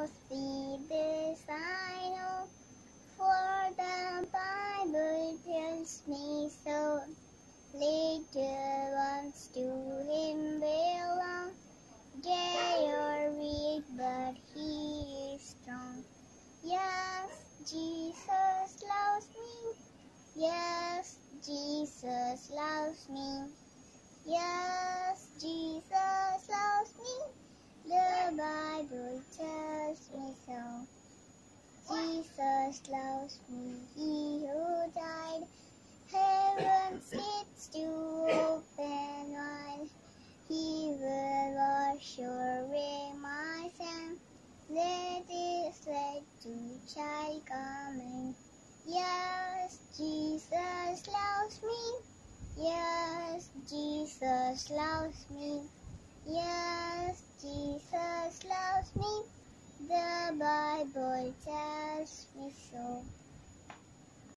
must be this I know, for the Bible tells me so. Little ones to him belong, gay or weak, but he is strong. Yes, Jesus loves me. Yes, Jesus loves me. Yes, Jesus loves me. The Bible tells me so. Jesus loves me, he who died. Heaven's gates to open wide. He will wash away my sin. Let his light to child coming. Yes, Jesus loves me. Yes, Jesus loves me. Yes, Jesus loves me. The Bible tells me so.